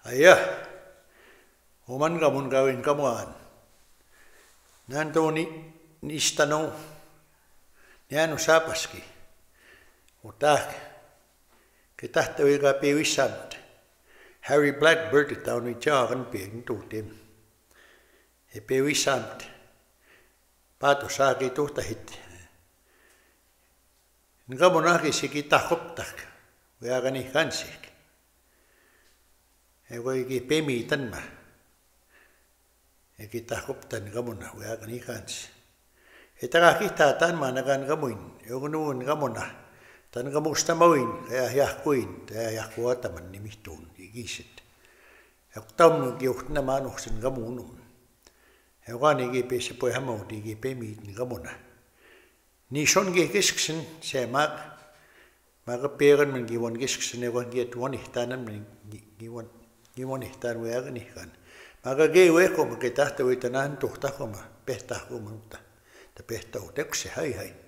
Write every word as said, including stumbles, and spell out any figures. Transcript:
Ayah, oman kamun kawin kamuan. Nanto ni ni istano, niano sapaski. Utak, kita tahu kape wisant. Harry Blackbird tahu ni jangan peng tu tim. Epe wisant. Pato saki tu tahit. Nggak nak isi kita koptak, gaya kan ikan sih. Ego iki pemi tan mah. E kita koptan kamu nak gaya kan ikan sih. Ita kita tan mana kan kamuin, ego nuun kamu nak. Tan kamu stamawin, gaya yah kuin, gaya yah kuat teman ni mitun, ikisit. Ego tahu kiuk nama nuksin kamu nun. Ego kan iki pesi poy hamau di iki pemi ni kamu nak. Ni son ge kisksen se mag mag peren men giwon kisksen e wan get won ihtanan men giwon giwon ihtan we agni kan mag ge we ko ke tahta we tanan to ta ko ma pehta ko ma ta ta pehta o tek se hai hai